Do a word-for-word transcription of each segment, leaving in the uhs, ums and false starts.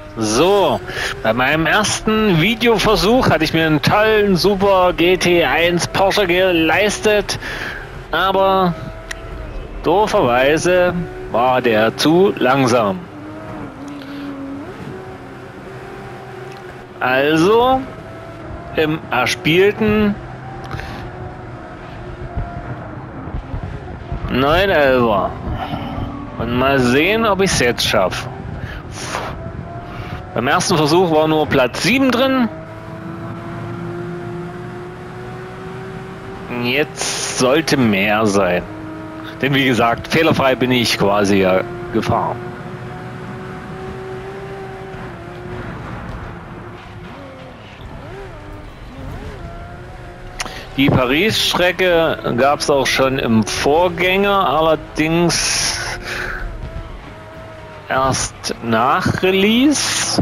So, bei meinem ersten Videoversuch hatte ich mir einen tollen Super G T eins Porsche geleistet, aber dooferweise war der zu langsam. Also im erspielten neun elfer und mal sehen, ob ich es jetzt schaffe. Beim ersten Versuch war nur Platz sieben drin. Jetzt sollte mehr sein. Denn wie gesagt, fehlerfrei bin ich quasi ja gefahren. Die Paris-Strecke gab es auch schon im Vorgänger, allerdings erst nach Release.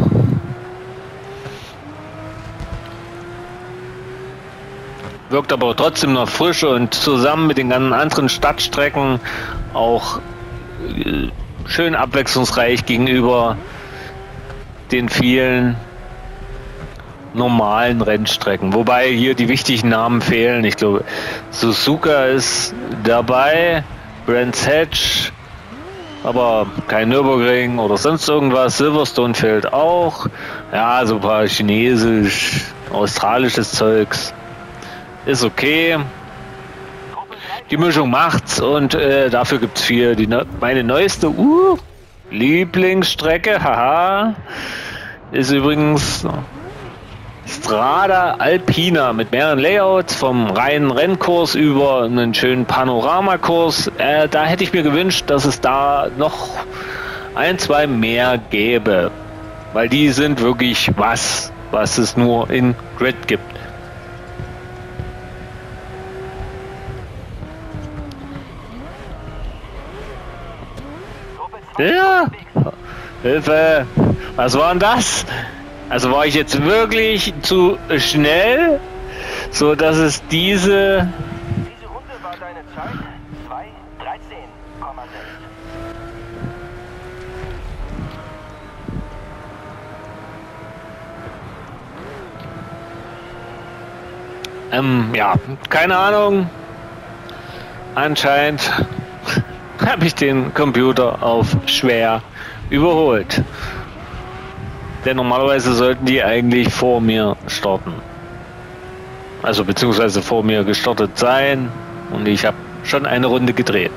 Wirkt aber trotzdem noch frisch und zusammen mit den ganzen anderen Stadtstrecken auch schön abwechslungsreich gegenüber den vielen normalen Rennstrecken. Wobei hier die wichtigen Namen fehlen. Ich glaube, Suzuka ist dabei, Brands Hatch, aber kein Nürburgring oder sonst irgendwas. Silverstone fehlt auch. Ja, so ein paar chinesisch, australisches Zeugs. Ist okay. Die Mischung macht's und äh, dafür gibt's viel. Die ne meine neueste uh, Lieblingsstrecke, haha, ist übrigens Strada Alpina mit mehreren Layouts, vom reinen Rennkurs über einen schönen Panoramakurs. Äh, da hätte ich mir gewünscht, dass es da noch ein, zwei mehr gäbe, weil die sind wirklich was, was es nur in Grid gibt. Ja, Hilfe, was war denn das? Also war ich jetzt wirklich zu schnell, so dass es diese... Diese Runde war deine Zeit zwei dreizehn Komma sechs. Ähm, ja, keine Ahnung. Anscheinend habe ich den Computer auf schwer überholt. Denn normalerweise sollten die eigentlich vor mir starten. Also beziehungsweise vor mir gestartet sein. Und ich habe schon eine Runde gedreht.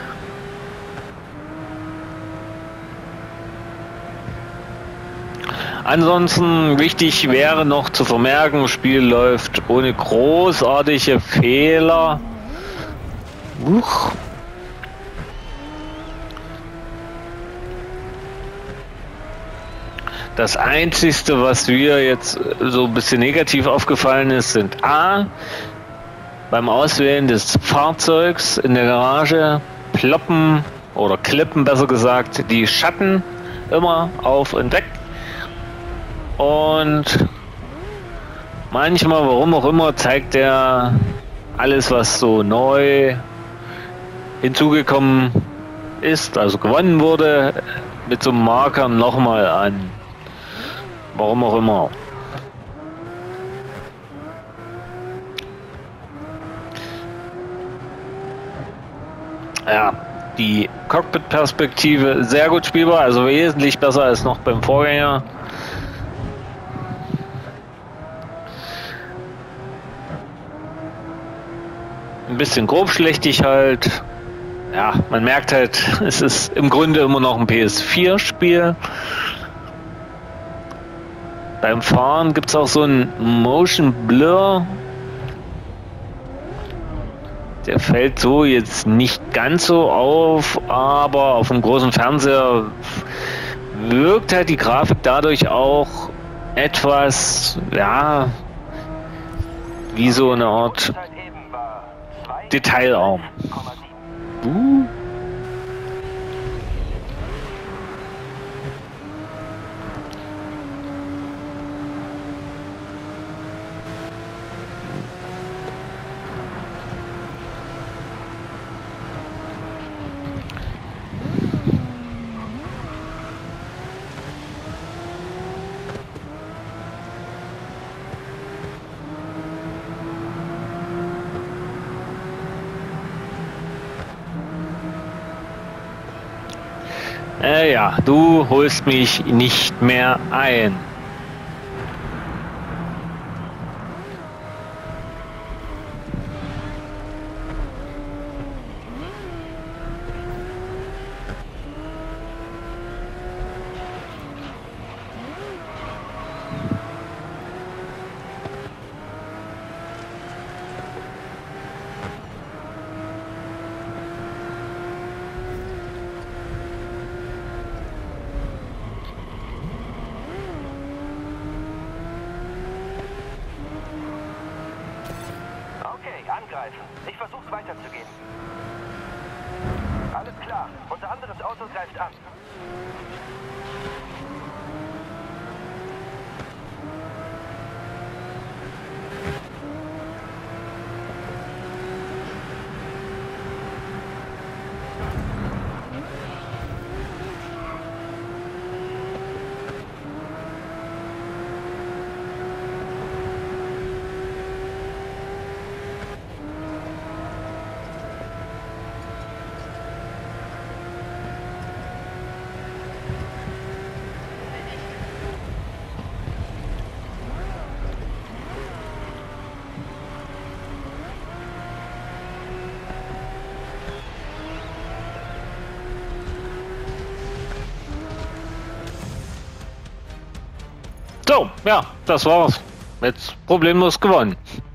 Ansonsten wichtig wäre noch zu vermerken, das Spiel läuft ohne großartige Fehler. Uch. Das Einzige, was mir jetzt so ein bisschen negativ aufgefallen ist, sind A, beim Auswählen des Fahrzeugs in der Garage ploppen oder klippen, besser gesagt, die Schatten immer auf und weg. Und manchmal, warum auch immer, zeigt er alles, was so neu hinzugekommen ist, also gewonnen wurde, mit so einem Marker nochmal an. Warum auch immer. Ja, die Cockpit-Perspektive sehr gut spielbar, also wesentlich besser als noch beim Vorgänger. Ein bisschen grobschlächtig halt. Ja, man merkt halt, es ist im Grunde immer noch ein P S vier Spiel. Beim Fahren gibt es auch so einen Motion Blur. Der fällt so jetzt nicht ganz so auf, aber auf dem großen Fernseher wirkt halt die Grafik dadurch auch etwas, ja, wie so eine Art detailarm. Uh. ja, du holst mich nicht mehr ein. Angreifen. Ich versuch's weiterzugehen. Alles klar. Unser anderes Auto greift an. So, ja, das war's. Jetzt problemlos gewonnen.